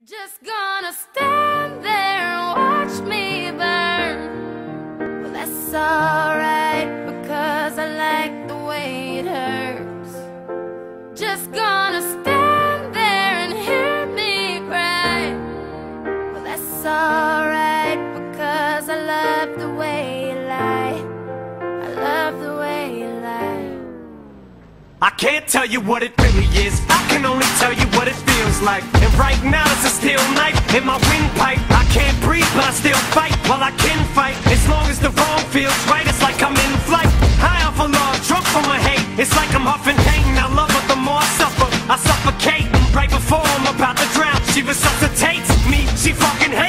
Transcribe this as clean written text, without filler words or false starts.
Just gonna stand there and watch me burn. Well, that's alright, because I like the way it hurts. Just gonna stand there and hear me cry. Well, that's alright, because I love the way you lie. I love the way you lie. I can't tell you what it really is, I can only tell you what it feels like. And right now it's a steel knife in my windpipe. I can't breathe but I still fight, while I can fight. As long as the wrong feels right, it's like I'm in flight. High off of love, drunk from my hate. It's like I'm huffing pain, I love her the more I suffer. I suffocate right before I'm about to drown. She resuscitates me, she fucking hates